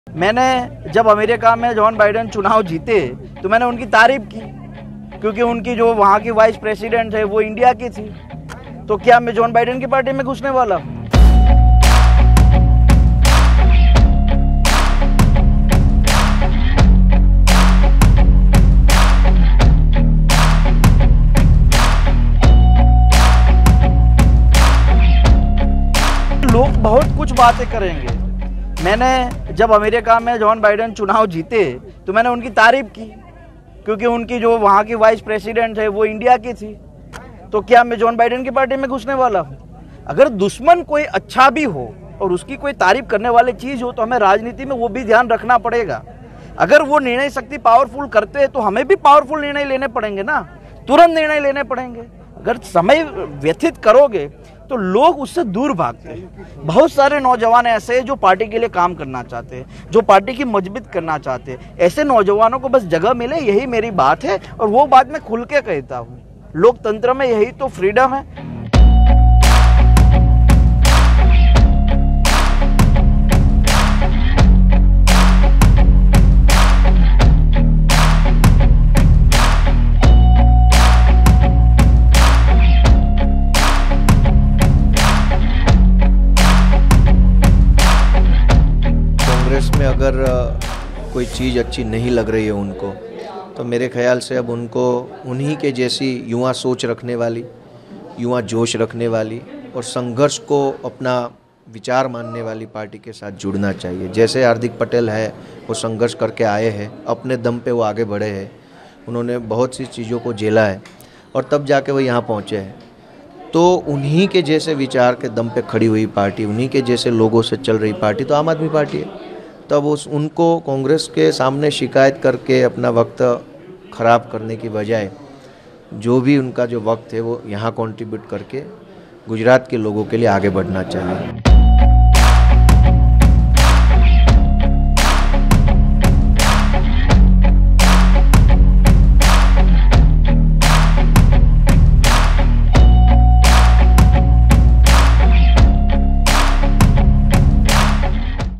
मैंने जब अमेरिका में जॉन बाइडेन चुनाव जीते तो मैंने उनकी तारीफ की, क्योंकि उनकी जो वहाँ की वाइस प्रेसिडेंट है वो इंडिया की थी। तो क्या मैं जॉन बाइडेन की पार्टी में घुसने वाला हूँ? लोग बहुत कुछ बातें करेंगे। मैंने जब अमेरिका में जॉन बाइडेन चुनाव जीते तो मैंने उनकी तारीफ की, क्योंकि उनकी जो वहाँ की वाइस प्रेसिडेंट है वो इंडिया की थी। तो क्या मैं जॉन बाइडेन की पार्टी में घुसने वाला हूँ? अगर दुश्मन कोई अच्छा भी हो और उसकी कोई तारीफ करने वाली चीज़ हो तो हमें राजनीति में वो भी ध्यान रखना पड़ेगा। अगर वो निर्णय शक्ति पावरफुल करते हैं तो हमें भी पावरफुल निर्णय लेने पड़ेंगे ना, तुरंत निर्णय लेने पड़ेंगे। अगर समय व्यतीत करोगे तो लोग उससे दूर भागते हैं। बहुत सारे नौजवान ऐसे हैं जो पार्टी के लिए काम करना चाहते हैं, जो पार्टी की मजबूत करना चाहते हैं। ऐसे नौजवानों को बस जगह मिले, यही मेरी बात है और वो बात मैं खुल के कहता हूँ। लोकतंत्र में यही तो फ्रीडम है। कांग्रेस में अगर कोई चीज़ अच्छी नहीं लग रही है उनको, तो मेरे ख्याल से अब उनको उन्हीं के जैसी युवा सोच रखने वाली, युवा जोश रखने वाली और संघर्ष को अपना विचार मानने वाली पार्टी के साथ जुड़ना चाहिए। जैसे हार्दिक पटेल है, वो संघर्ष करके आए हैं, अपने दम पे वो आगे बढ़े हैं, उन्होंने बहुत सी चीज़ों को झेला है और तब जाके वो यहाँ पहुँचे हैं। तो उन्हीं के जैसे विचार के दम पे खड़ी हुई पार्टी, उन्हीं के जैसे लोगों से चल रही पार्टी तो आम आदमी पार्टी है। तब उनको कांग्रेस के सामने शिकायत करके अपना वक्त ख़राब करने की बजाय जो भी उनका जो वक्त है वो यहाँ कंट्रीब्यूट करके गुजरात के लोगों के लिए आगे बढ़ना चाहिए।